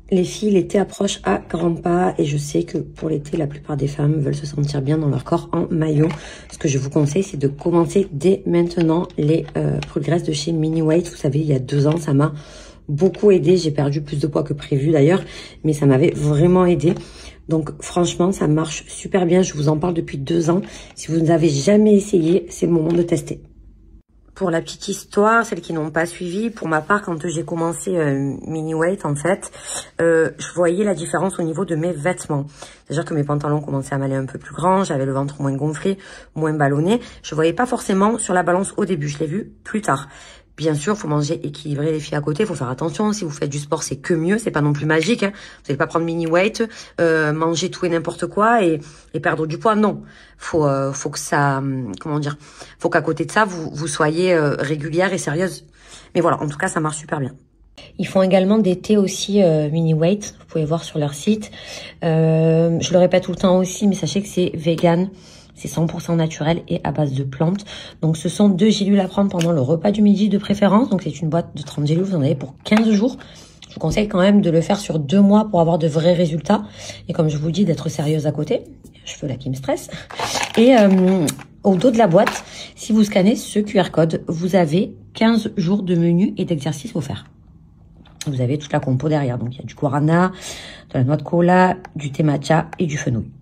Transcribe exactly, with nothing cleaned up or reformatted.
Les filles, l'été approche à grands pas et je sais que pour l'été, la plupart des femmes veulent se sentir bien dans leur corps en maillot. Ce que je vous conseille, c'est de commencer dès maintenant les euh, Progress de chez Mini Weight. Vous savez, il y a deux ans, ça m'a beaucoup aidé. J'ai perdu plus de poids que prévu d'ailleurs, mais ça m'avait vraiment aidé. Donc franchement, ça marche super bien. Je vous en parle depuis deux ans. Si vous n'avez jamais essayé, c'est le moment de tester. Pour la petite histoire, celles qui n'ont pas suivi, pour ma part, quand j'ai commencé euh, Mini Weight, en fait, euh, je voyais la différence au niveau de mes vêtements. C'est-à-dire que mes pantalons commençaient à m'aller un peu plus grand, j'avais le ventre moins gonflé, moins ballonné. Je voyais pas forcément sur la balance au début, je l'ai vu plus tard. Bien sûr, il faut manger équilibré les filles à côté, il faut faire attention. Si vous faites du sport, c'est que mieux, c'est pas non plus magique. Hein. Vous n'allez pas prendre Mini Weight, euh, manger tout et n'importe quoi et, et perdre du poids. Non, faut, euh, faut que ça, comment dire, faut qu'à côté de ça, vous, vous soyez euh, régulière et sérieuse. Mais voilà, en tout cas, ça marche super bien. Ils font également des thés aussi euh, Mini Weight, vous pouvez voir sur leur site. Euh, je le répète tout le temps aussi, mais sachez que c'est vegan. C'est cent pour cent naturel et à base de plantes. Donc, ce sont deux gélules à prendre pendant le repas du midi de préférence. Donc, c'est une boîte de trente gélules. Vous en avez pour quinze jours. Je vous conseille quand même de le faire sur deux mois pour avoir de vrais résultats. Et comme je vous dis, d'être sérieuse à côté. Cheveux là qui me stressent. Et euh, au dos de la boîte, si vous scannez ce Q R code, vous avez quinze jours de menu et d'exercices offerts. Vous avez toute la compo derrière. Donc, il y a du guarana, de la noix de cola, du thé matcha et du fenouil.